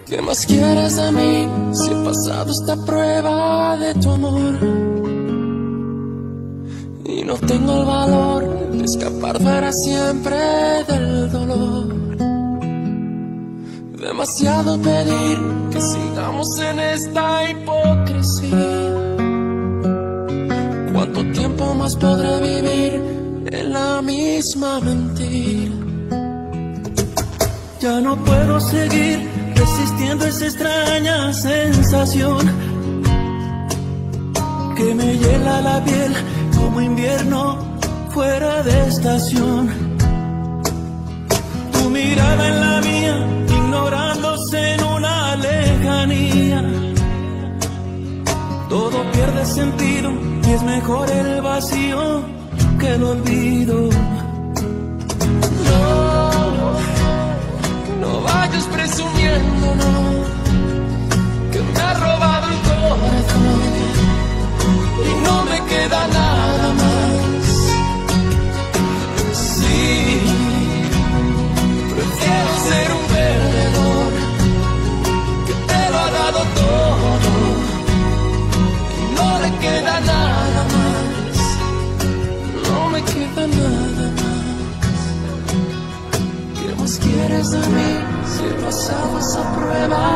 ¿Qué más quieres de mí si he pasado esta prueba de tu amor? Y no tengo el valor de escapar para siempre del dolor. Demasiado pedir que sigamos en esta hipocresía. ¿Cuánto tiempo más podré vivir en la misma mentira? Ya no puedo seguir resistiendo esa extraña sensación que me hiela la piel como invierno fuera de estación. Tu mirada en la mía, ignorándose en una lejanía. Todo pierde sentido y es mejor el vacío que el olvido. No vayas presumiendo, no, que me ha robado el corazón y no me queda nada más. Sí, prefiero ser un perdedor que te lo ha dado todo y no le queda nada más. No me queda nada más. ¿Qué más quieres de mí si he pasado esa prueba